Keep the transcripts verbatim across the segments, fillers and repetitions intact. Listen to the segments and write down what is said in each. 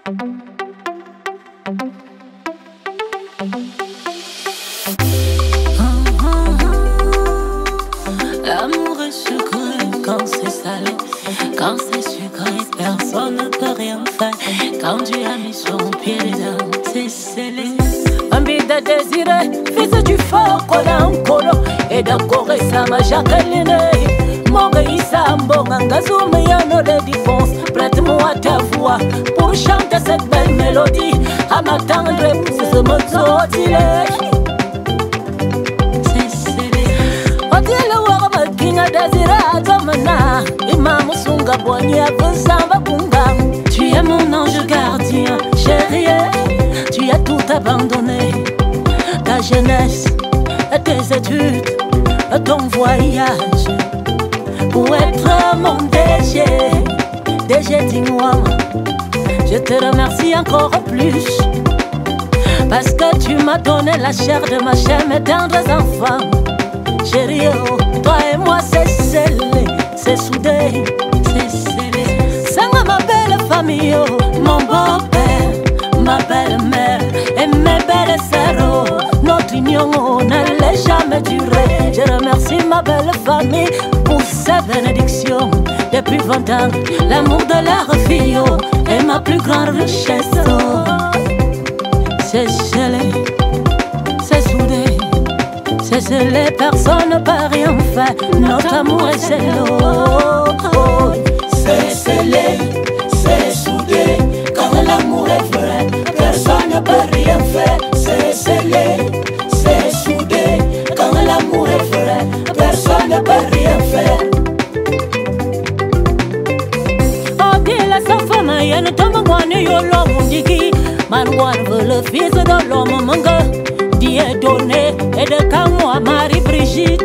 L'amour est sucré quand c'est salé, quand c'est sucré, personne ne peut rien faire. Quand tu as mis son pied dedans, c'est scellé. Envie de désirer, fils du fort, cola en colo, et d'accord, ça m'a Jacqueline. Mon pays, ça bon, un gazou, mais y'a nos défenses. Prête-moi ta voix pour chanter cette belle mélodie. À ma tendre, c'est ce mot d'il Tu es mon ange gardien, chérie. Tu as tout abandonné, ta jeunesse, tes études, ton voyage, pour être mon D G. D G, dis-moi, je te remercie encore plus, parce que tu m'as donné la chair de ma chair, mes tendres enfants. Chérie, oh, toi et moi c'est scellé, c'est soudé, c'est scellé. Sanga ma belle famille, oh, mon beau-père, ma belle-mère et mes belles sœurs, oh, notre union oh, n'allait jamais durer. Je remercie ma belle famille pour sa bénédiction. Depuis vingt ans, l'amour de leur fille oh, est ma plus grande richesse. Oh. C'est scellé, c'est soudé. C'est scellé, personne ne peut rien faire. Notre amour est scellé. Oh, oh. C'est scellé, c'est soudé. Quand l'amour est vrai, personne ne peut rien faire. C'est scellé, c'est soudé. Quand l'amour est vrai, personne ne peut rien faire. Oh, dis la safana, y'a ne tombe moi ni yo l'homme digi. Marouane veut le fils de l'homme manga. Dieudonné et de Kamoa Marie-Brigitte.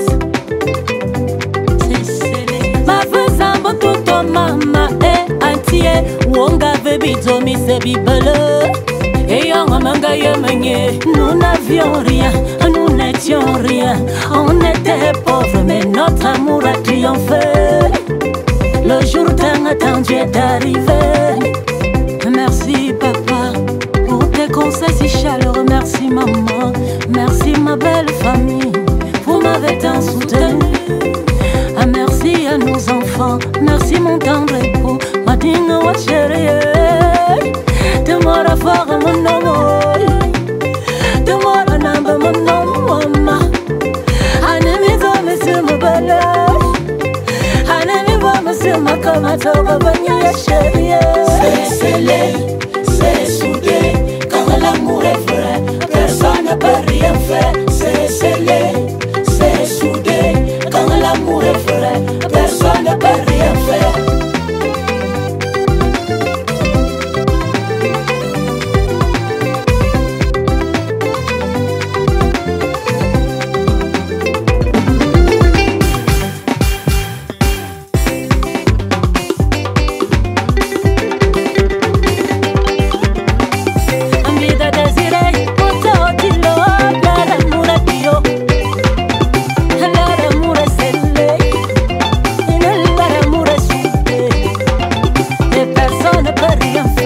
C'est scellé. Ma femme sambo tout ton maman est entier. Wonga baby zomi se bibele. Et yon manga yemenye. Nous n'avions rien, nous n'étions rien. On était pauvres mais notre amour a triomphé. Le jour tant attendu est arrivé. Merci papa pour tes conseils si chaleureux. Merci maman, merci ma belle famille, vous m'avez tant soutenu. Ah, merci à nos enfants, merci mon tendre époux. Madine wa chérie, de moi la fort mon nom, de moi la namba mon nom, maman. Anemi va monsieur ma belle, anemi va monsieur ma kamata va venir chérie. C'est scellé, c'est soudé. Quand l'amour est vrai, personne ne peut rien faire. C'est scellé, c'est soudé. Quand l'amour est vrai, personne ne peut rien faire. Personne ne peut rien faire.